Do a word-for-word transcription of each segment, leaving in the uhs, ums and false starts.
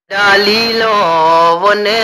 Dalilo bone,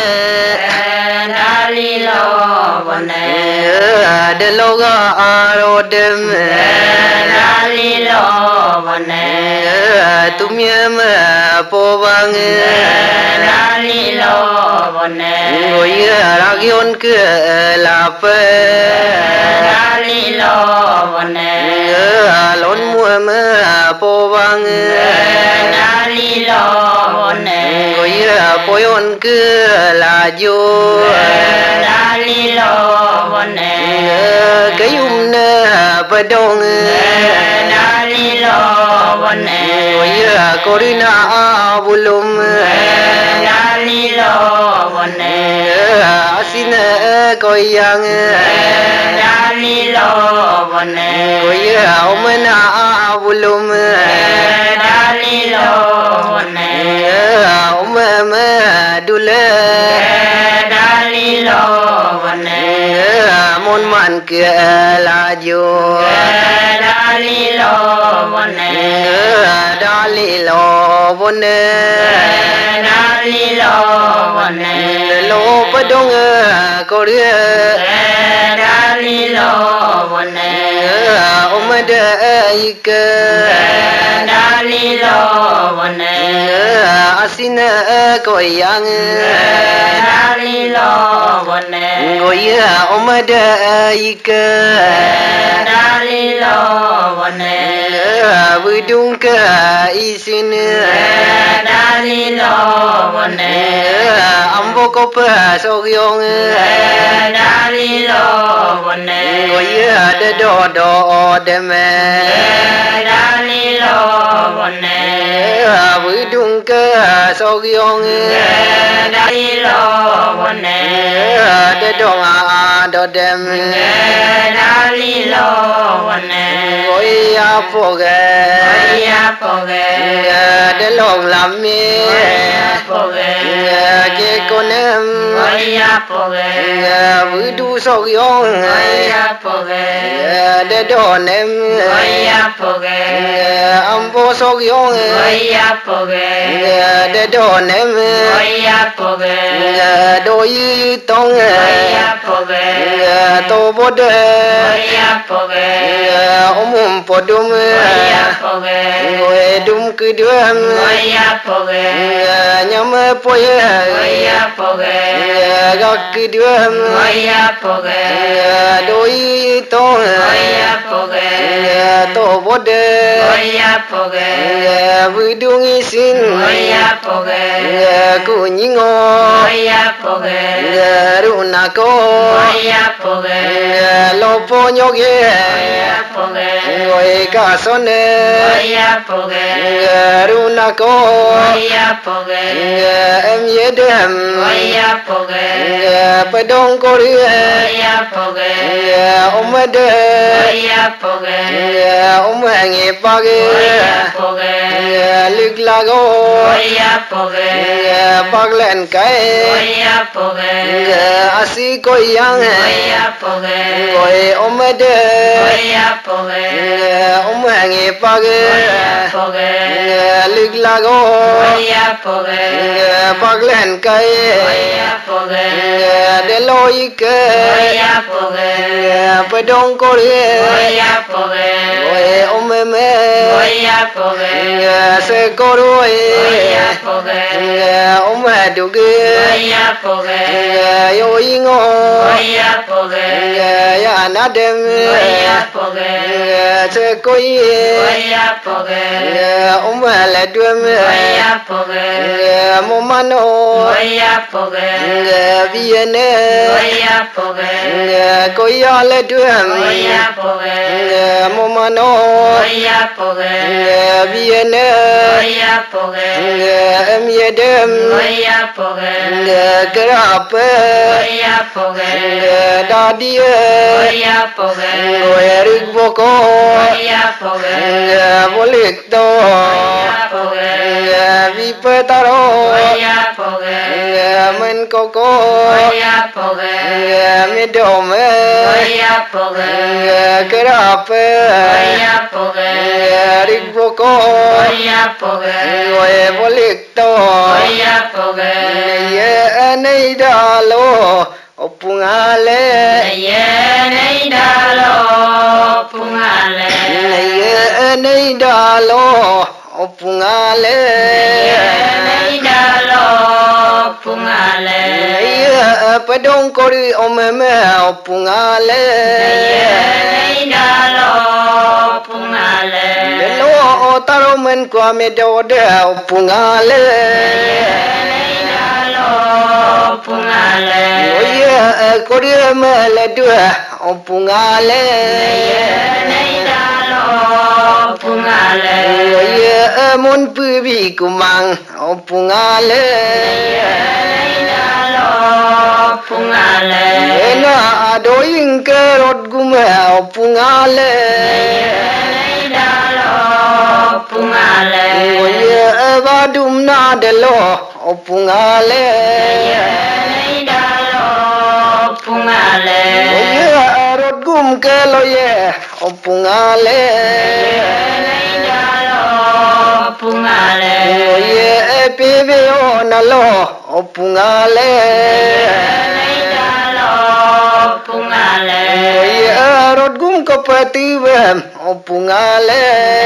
dalilo bone, deloga arodem, dalilo bone, tumyem povang, dalilo bone, goya ragion ke lape, dalilo bone, lon muem povang, dalilo bone. Goya poyon ke laju dalilo bone kayum na padong dalilo bone Goya korina bulum dalilo bone asina koyang dalilo bone Goya omena bulum dalilo bone Mama dula dalilo bone mon man ke laju dalilo bone dalilo bone dalilo bone lo padong korea dalilo bone omada ika dalilo bone asina koyang dalilo bone goya omada ika dalilo bone budung ka isin dalilo bone ambo ko pa sogyong dalilo bone goya de do do de me dalilo bone budung ka sogyong dalilo bone de do a do dem dalilo bone goya poge goya poge de long lam mi poge ke konem goya poge budu sogyong goya poge de do nem goya poge ambo sogyong goya poge de do nem goya poge do yi tong goya poge to bode goya poge omum podum goya poge goe dum kudum goya poge nyam poye goya poge gak kudum goya poge do yi tong goya poge to bode goya poge budung isin goya poge kunyingo goya poge runako goya poge lopo nyoge goya poge goe kasone goya poge runako goya poge em yedem goya poge padong korea goya poge omade goya poge omangi page goya poge liglago goya poge paglen kai goya poge asi koyang goya poge goe omade goya poge omangi page goya poge liglago goya poge paglen kai goya poge deloike goya poge padong korea goya poge goe omeme goya poge se koroi goya poge omaduge goya poge yo ingo goya poge ya nadem goya poge se koi goya poge omala duem goya poge momano goya poge viene goya poge koya le duem goya poge momano goya poge viene goya poge em yedem goya poge kerape goya poge dadie goya poge goerik boko goya poge bolik to goya poge vipetaro goya poge men koko goya poge midome goya poge kerape goya poge rik boko goya poge goe bolik to goya poge nei da lo opungale ye nei da lo pungale ye nei da lo opungale nei da lo pungale ye padong kori omeme opungale ye nei da lo pungale lo taro men kwa me do de opungale nei da lo pungale ye kori me le do opungale nei da lo pungale ye mon pu bi kumang opungale nei da lo pungale na do ing ke rot gume opungale nei da lo pungale ye ba dum na de lo opungale nei da lo pungale ye rot gum ke lo ye opungale nei da lo pungale ye pe be na lo opungale nei da lo pungale ye rot gum ko pati we opungale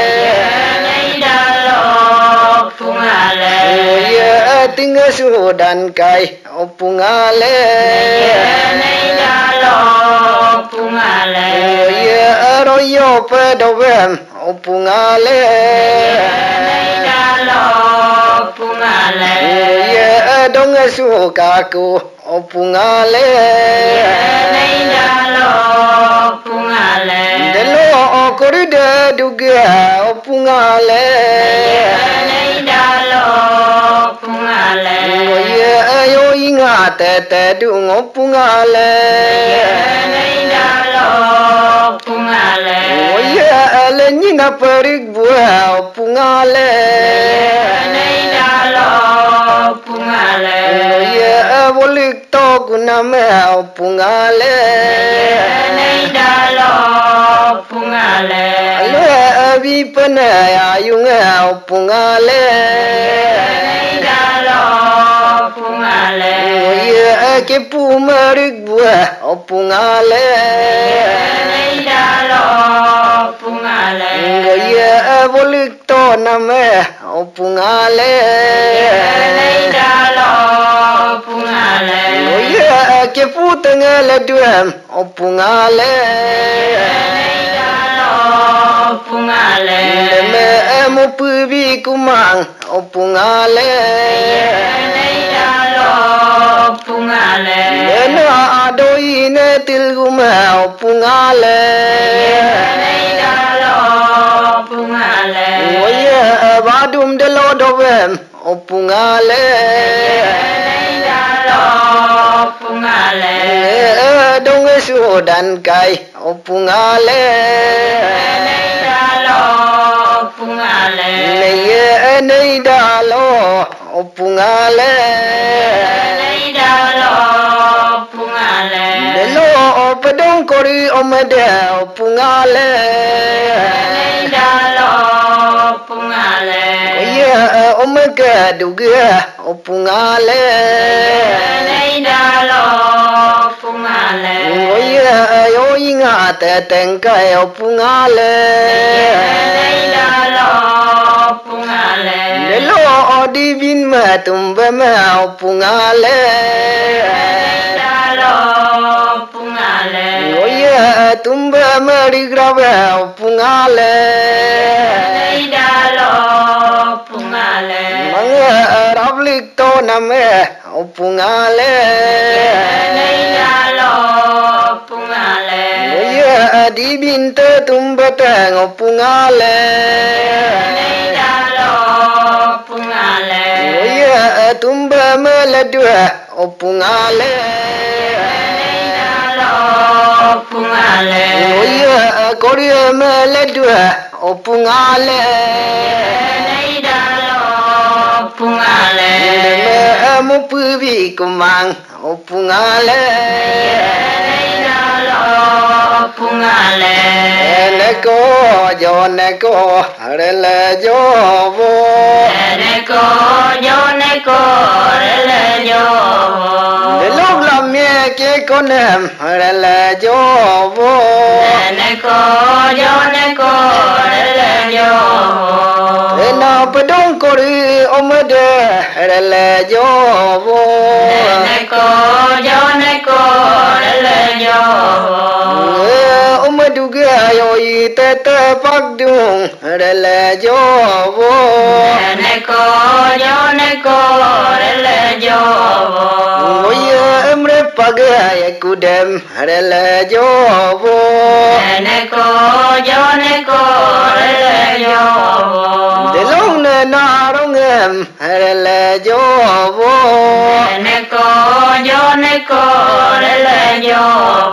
nei da lo pungale ye ting su dan kai opungale nei da lo pungale ye ro yo pe do we opungale nei da lo pungale ye dong su ka ku opungale nei da lo pungale de lo ko ri de du ge opungale nei da lo pungale ye yo inga te te du opungale nei da lo pungale ye le ni na perik bu opungale nei da lo pungale ye bolik to kuna me opungale nei da lo pungale le vi pene ayung opungale nei da lo pungale ye ke pu merik bu opungale nei da lo pungale ye bolik to na me opungale nei da lo pungale ye ke pu tengale duem opungale nei da lo pungale me mo pu bi kumang opungale nei da lo pungale na do ine til guma opungale nei da lo pungale ye ba dum de lo do wem opungale nei da lo pungale dong su dan kai opungale nei da lo pungale ye nei da lo opungale nei da lo pungale de lo padong kori omede opungale nei da lo pungale ye omega du ge opungale nei da lo pungale ye yo inga te ten kai opungale nei da lo pungale de lo di bin ma tumbe ma opungale nei da lo pungale ye tumbe ma ri grave opungale nei da lo pungale manga rablik to na me opungale nei da lo pungale ye di bin te tumbe te opungale nei da lo pungale ye tumbe me le due opungale nei da lo pungale ye kori me le due opungale nei da lo pungale me mo pu bi kumang opungale nei da lo pungale ne ko jo ne ko re le jo bo ne ko yo ne ko re le yo con em là cho vô ne ko yo ne ko le yo thế nào phải đông cô đi ông mới để là cho vô ne ko yo ne ko le yo ông mới đủ cái rồi tê tê bắt đúng là cho vô ne ko yo ne ko le yo ôi em rep pagai aku dem là cho vô ne ko yo ne ko le yo để lúc này nào đông em là cho vô ne ko yo ne ko le yo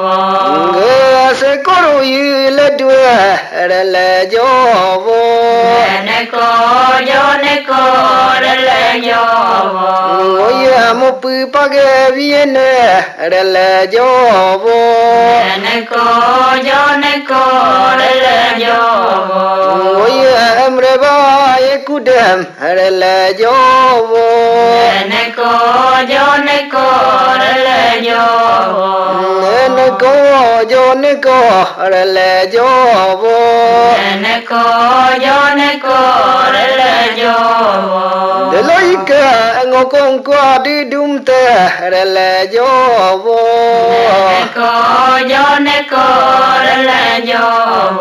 người sẽ có đôi là đuôi là cho vô ne ko yo ne ko le yo ôi một bữa pagai viên là cho vô ne ko yo ne ko le yo ôi em rep aku dem là cho vô ne ko yo ne ko le yo nó có cho nó có là cho vô ne ko yo ne ko le yo để lấy cả ngô con qua đi đúng ta là cho vô ne ko yo ne ko le yo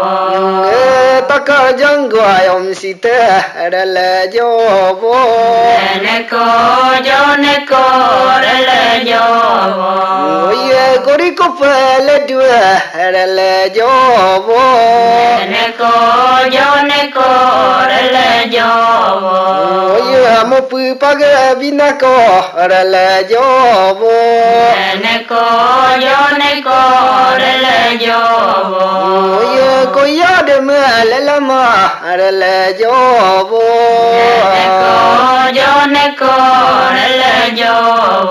tất cả dân gọi ông sĩ ta là cho vô ne ko yo ne ko le yo ôi có đi có phải là đua là cho vô ne ko yo ne ko le yo ôi một bữa pagai vina có là cho vô ne ko yo ne ko le yo ôi có giá để mà lấy làm mà là cho vô ne ko yo ne ko le yo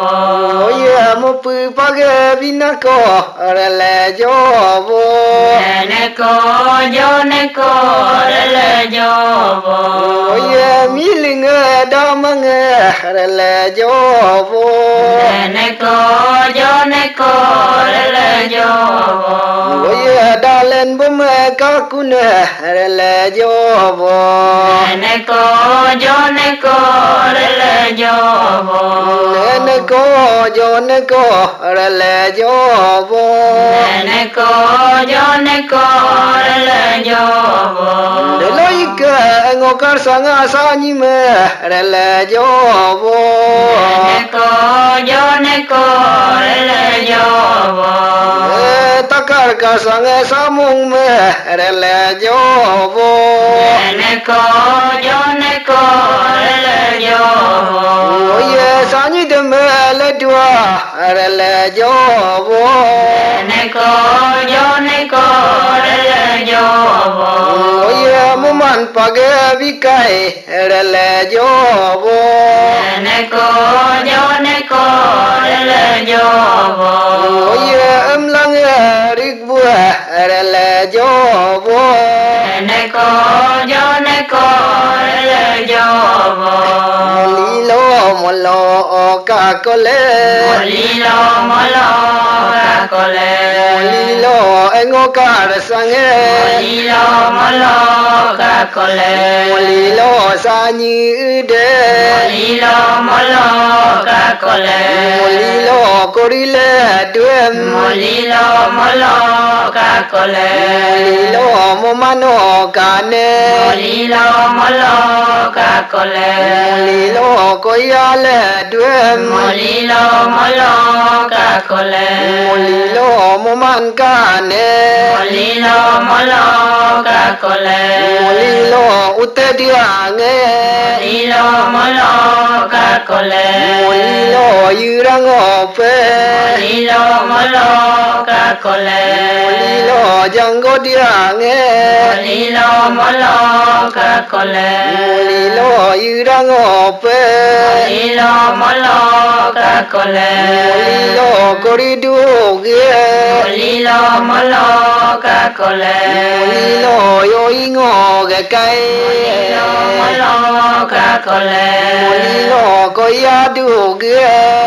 ôi một bữa pagai vina có là cho vô ne ko yo ne ko le yo ôi mi linh đau mang là cho vô ne ko yo ne ko le yo ôi đau lên bố mẹ các cô là cho vô ne ko yo ne ko le yo nó có cho nó có là cho vô ne ko yo ne ko le yo để lấy cái ngô cá sang sa như mà là cho vô ne ko yo ne ko le yo tất cả cả sang sa mông mà là cho vô ne ko yo ne ko le yo ôi sa như thế mà là đua là cho vô ne ko yo ne ko le yo ôi mua man pagai vi kai là cho vô ne ko yo ne ko le yo ôi em lăng rực vua là cho vô ne ko yo ne ko le yo li lo mo lo ka ko le li lo mo lo ka ko le li lo ngo ka sang e li lo mo lo ka ko le li lo sa như de li lo mo lo ka ko le li lo ko ri le duem li lo mo lo ka ko le li lo mo mano ka ne li lo mo lo ka ko le li lo ko ya le duem li lo mo lo ka ko le li lo mo man ka ne li lo mo lo ka ko le li lo utte dia nge li lo mo lo ka ko le li lo yu rang o pe li lo mo lo ka ko le li lo jang go dia nge li lo mo lo ka ko le li lo yu rang o pe li lo mo lo ka ko le li lo ko ri du ge li lo mo lo ka ko le li lo yo i ngo ge kai li lo mo lo ka ko le li lo ko ya du ge li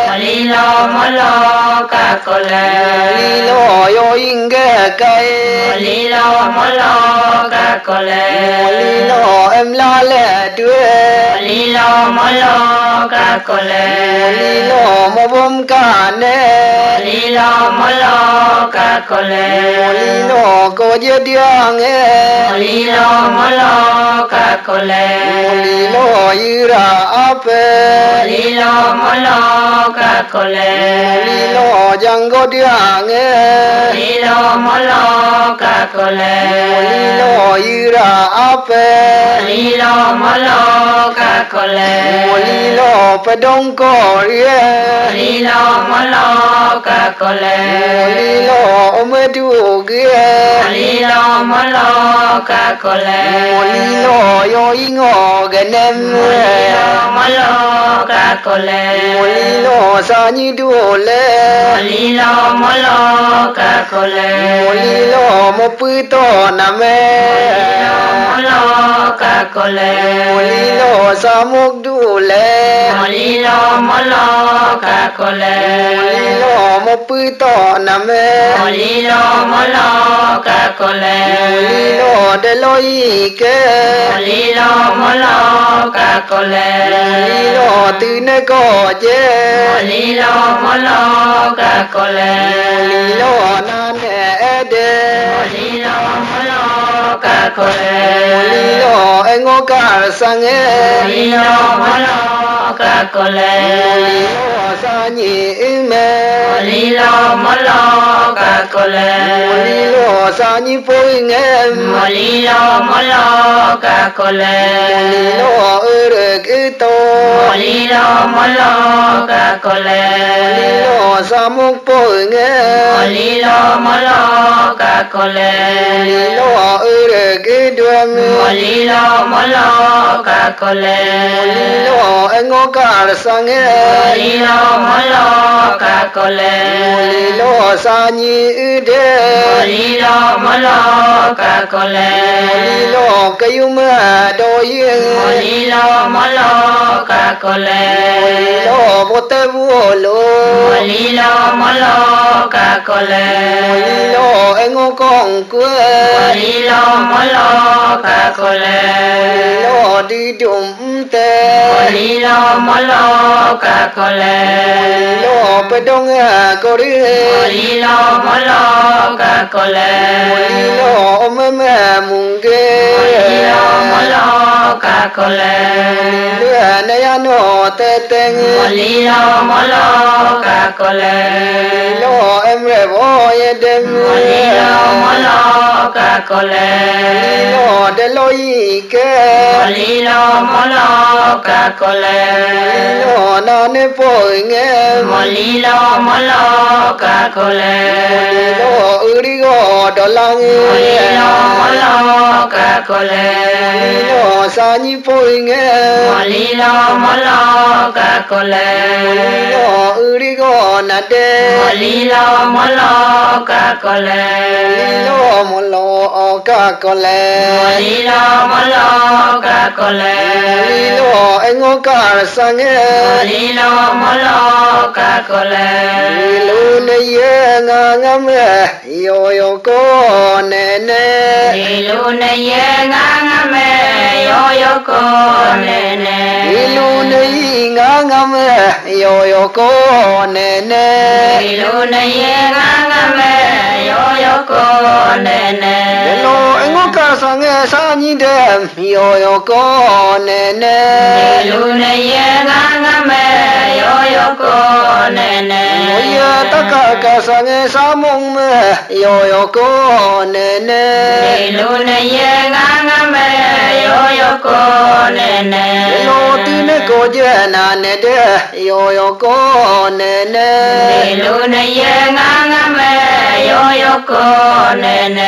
lo mo lo ka ko le li lo yo inge kai li lo mo lo ka ko le li lo em la le due li lo mo lo ka ko le li lo mo bom ka ne li lo mo lo ka ko le li lo ko je dia nge li lo mo lo ka ko le li lo yira ape li lo mo lo ka ko le li lo jang go dia nge li lo mo lo ka ko le li lo yira ape li lo mo lo ka ko le li lo pa dong ko rie li lo mo lo ka ko le li lo ome du ge li lo mo lo ka ko le li lo yo ingo ge nem li lo mo lo ka ko le li lo sa ni du le li lo mo lo ka ko le li lo mo pu to na me li lo mo lo ka ko le li lo sa mok du le li lo mo lo ka ko le li lo mo pu to na me li lo mo lo ka ko le li lo de lo yi ke li lo mo lo ka ko le li lo tu ne ko je li lo mo lo ka ko le li lo na ne de li lo mo lo ka ko le li lo engo ka sang e li lo mo lo ka ko le li lo sa ni me li lo mo lo ka ko le li lo sa ni po nge li lo mo lo ka ko le li lo ere ke to li lo mo lo ka ko le li lo sa mo po nge li lo mo lo ka ko le li lo ere ke dwe li lo mo lo ka ko le li lo engo ka sang e li lo mo lo ka ko le li lo sa ni de li lo mo lo ka ko le li lo ke yu ma do ye li lo mo lo ka ko le li lo mo te bu lo li lo mo lo ka ko le li lo engo kong kwe li lo mo lo ka ko le li lo di dum te li lo mo lo ka ko le li lo pe dong a ko ri li lo mo lo ka ko le li lo me me mung ge li lo mo lo ka ko le li na ya no te teng li lo mo lo ka ko le li lo em re bo ye dem li lo mo lo ka ko le li lo de lo yi ke li lo mo lo ka ko le li lo na ne po nge li lo mo lo ka ko le li lo uri go do lang li lo mo lo ka ko le li lo sa ni po nge li lo mo lo ka ko le li lo uri go na de li lo mo lo ka ko le li lo mo lo o ka ko le li lo mo lo ka ko le li lo engo ka sang e li lo mo lo ka ko le li lo ne ye nga nga me yo yo ko ne ne li lu ne ye nga nga me yo yo ko ne ne li lo ne yi nga nga me yo yo ko ne ne li lu ne ye nga nga me yo yo ko ne ne li lo engo ka sang e sa ni de yo yo ko ne ne li lu ne ye nga nga me yo yo ko ne ne mo ye ta ka ka sang e sa mong me yo yo ko ne ne li lu ne ye nga nga me yo yo ko ne ne li lo ti ne ko je na ne de yo yo ko ne ne li lu ne ye nga nga me yo yo ko ne ne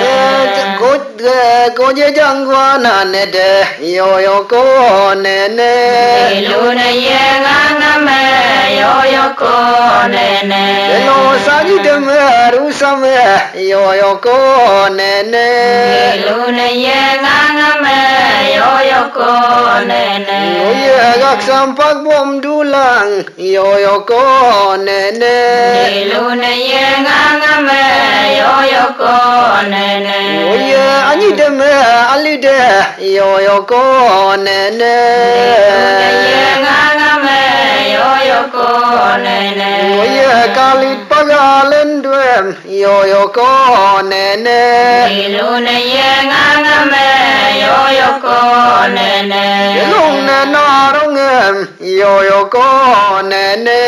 ko ko je jang wa na ne de yo yo ko ne ne li lu ne ye nga nga me yo yo ko ne ne li lo sa ni de me ru sam yo yo ko ne ne lu ne ye ngang me yo yo ko ne ne ye gak sam pak bom dulang yo yo ko ne ne lu ne ye ngang me yo yo ko ne ne ye ani de me ali de yo yo ko ne ne ye ngang me yo yo ko ne ne ye kalit pagalen dwem yo yo ko ne ne lu ne ye ngang me yo yo ko ne ne long ne na rong em yo yo ko ne ne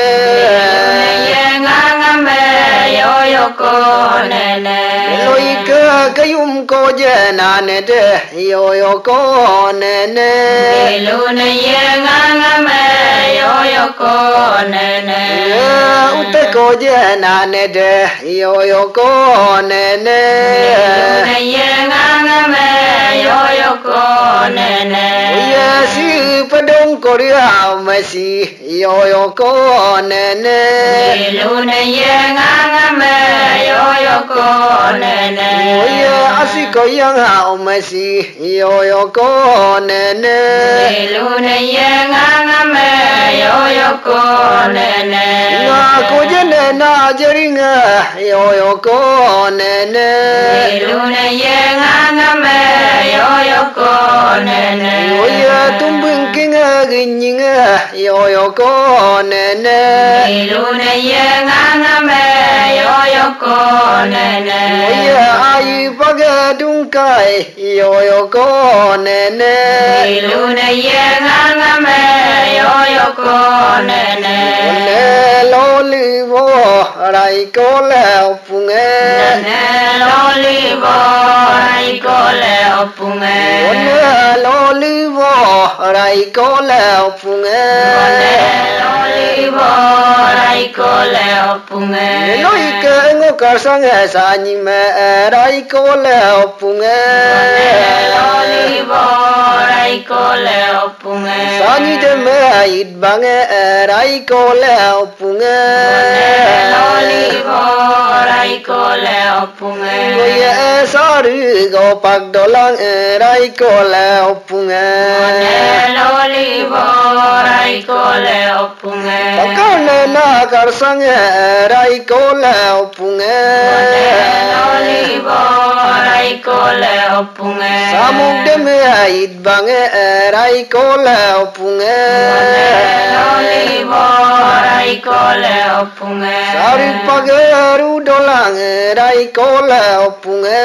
ye ngang me yo yo ko ne ne loi ke kayum ko je na ne de yo yo ko ne ne lu ne ye ngang me yo yo ko ne ne ute ko je na ne de yo yo ko ne ne lu ne ye ngang me yo yo ko ne ne ye si padong ko ria ma si yo yo ko ne ne lu ne ye ngang me yo yo ko ne ne ye asi ko yang ha ma si yo yo ko ne ne lu ne ye ngang me yo yo ko ne ne nga ko je ne na je ring yo yo ko ne ne lu ne ye ngang me yo yo ko ne ne ye tum bing king gi ning yo yo ko ne ne lu ne ye ngang me yo yo ko ne ne ye ai pa ga dung kai yo yo ko ne ne lu ne ye ngang me yo yo ko ne ne ne lo li bo rai ko le pu nge ne lo li bo ai ko le opunge ne lo li bo rai ko le pu nge ne lo li bo ai ko le opunge lo i ke ngo ka sang sa ni me rai ko le pu nge lo li bo ai ko le opunge sa ni de me it bang rai ko le pu nge lo li bo ai ko le opunge ye sa ru go pak do lang rai ko le pu nge lo li bo ai ko le opunge ka ne na kar sang rai ko le pu nge lo li bo ai ko le opunge samuk de me it bang rai ko le pu nge lo li bo ai ko le opunge sari pagaru do lang rai ko le pu nge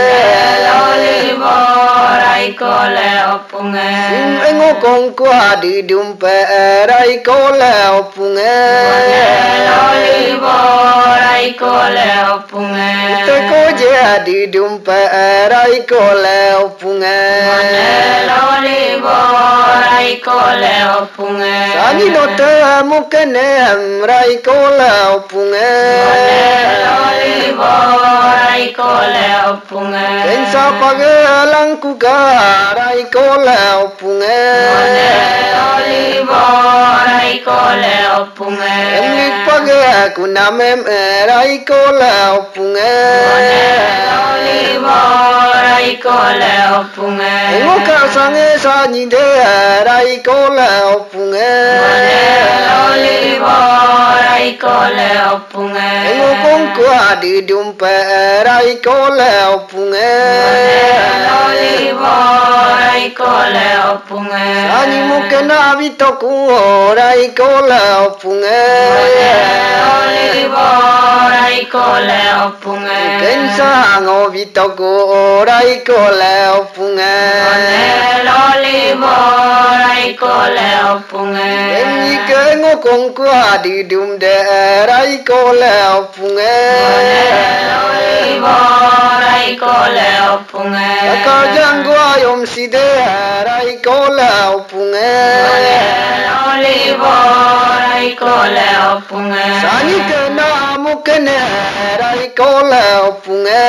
lo li bo ai ko le opunge ngo kong kwa di dum pe rai ko le pu nge lo li bo ai ko le opunge te ko je di dum pe rai ko le pu nge lo li bo ai ko le opunge ani no te mu ke ne rai ko le pu nge lo li bo ai ko le opunge ken sa pagalang ku ka rai ko le pu nge lo li bo ai ko le opunge Emlik page ku namem rai ko le pu nge lo li bo ai ko le opunge ngo ka sang sa ni de rai ko le pu nge lo li bo ai ko le opunge ngo kong kwa di dum pe rai ko le pu nge lo li bo ai ko le opunge ani mu ke na vi to ku rai ko le pu nge lo li bo ai ko le opunge ken sa ngo vi to ku rai ko le pu nge lo li bo ai ko le opunge em ni ke ngo kong kwa di dum de rai ko le pu nge lo li bo ai ko le opunge ka jang gwa yom si de rai ko le pu nge lo li bo ai ko le opunge Sani ke na mu ke ne rai ko le pu nge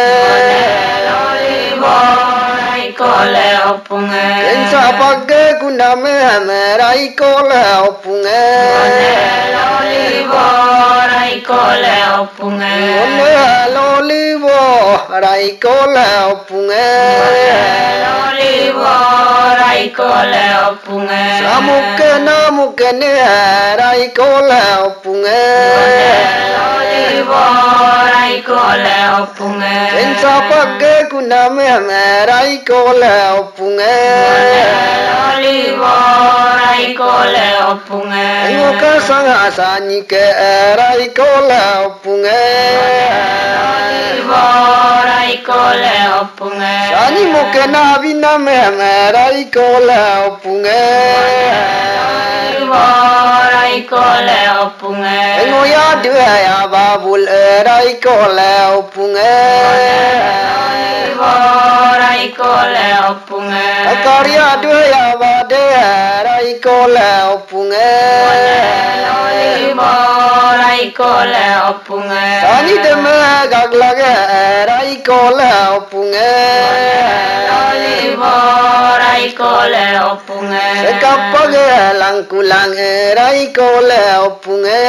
lo li bo ai ko le opunge ken sa page ku na me me rai ko le pu nge lo li bo ai ko le opunga One lolivo raiko le opunga Lolivo raiko le opunga Samuke namuke ne raiko le opunga Lolivo raiko le opunga Ensa pake kuname raiko le opunga Lolivo raiko le opunga Ngoka sanga sani ke raiko le opunga Lolivo raiko le opunga Sani moke na viname raiko le opunga Lolivo raiko le opunga Ngoya dua ya babul raiko le opunga Lolivo raiko le opunga Akarya dua ya bade raiko le opunga Lolivo raiko le opunga Sani deme gaglaga raiko le opunga Lolivo raiko le opunga Sekapaga langkulang raiko le opunga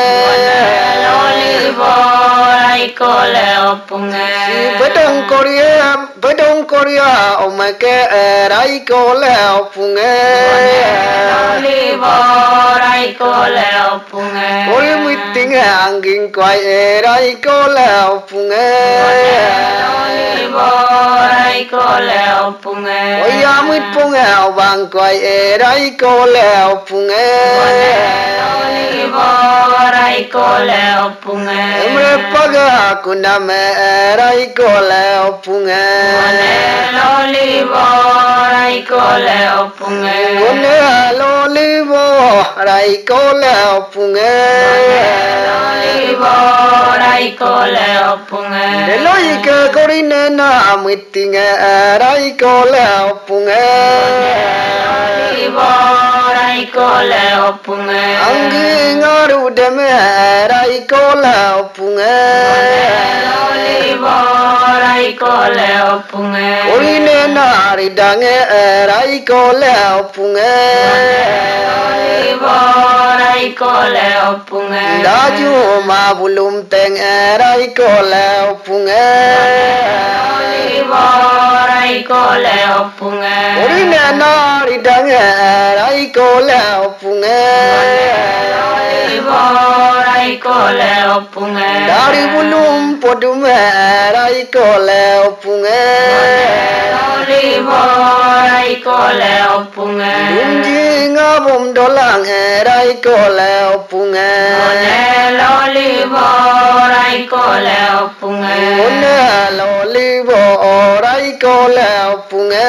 Lolivo raiko le opunga Bedong Korea bedong Korea omake raiko le opunga Lolivo raiko le opunga Oi miting angin kwai raiko le opunga Lolivo raiko le opunga Oi amit punga bang kwai raiko le opunga Lolivo raiko le opunga Emre paga kuname raiko le opunga Lolivo raiko le opunga One lolivo raiko le opunga Lolivo raiko le opunga Deloi ke korine na mitinga raiko le opunga Lolivo raiko le opunga Anggi ngaru deme raiko le opunga Lolivo raiko le opunga Korine na ridange raiko le opunga Lolivo raiko le opunga Daju ma bulum teng raiko le opunga Lolivo raiko le opunga Korine na ridange raiko le opunga Lolivo raiko le opunga Dari bulum podum raiko le opunga Lolivo raiko le opunga Dunji ngabum dolang raiko le opunga Lolivo raiko le opunga One lolivo raiko le opunga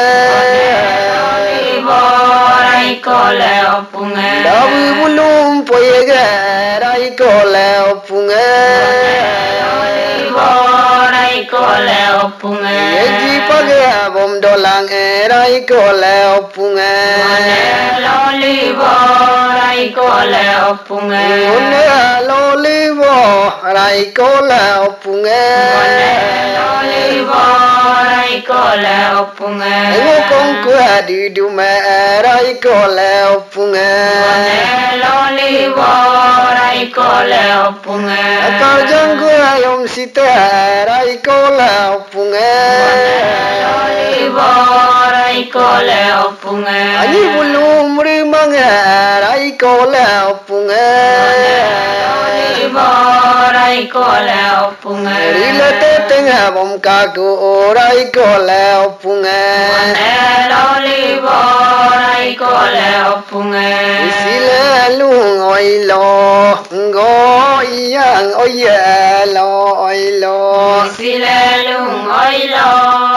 Lolivo raiko le opunga Dawi bulum poyega raiko le opunga Lolivo raiko le opunga Yeji page bom dolang raiko le opunga Lolivo raiko le opunga One lolivo raiko le opunga Lolivo raiko le opunga Ngo kong kwa di dume raiko le opunga Lolivo raiko le opunga Akal janggu ayom sita raiko le opunga Lolivo raiko le opunga Ani bulum rimanga raiko le opunga Lolivo raiko le opunga Rila tetengah bom kaku raiko le opunga Lolivo raiko le opunga Sila lung oilo ngo yang oye lo oilo Silelung oilo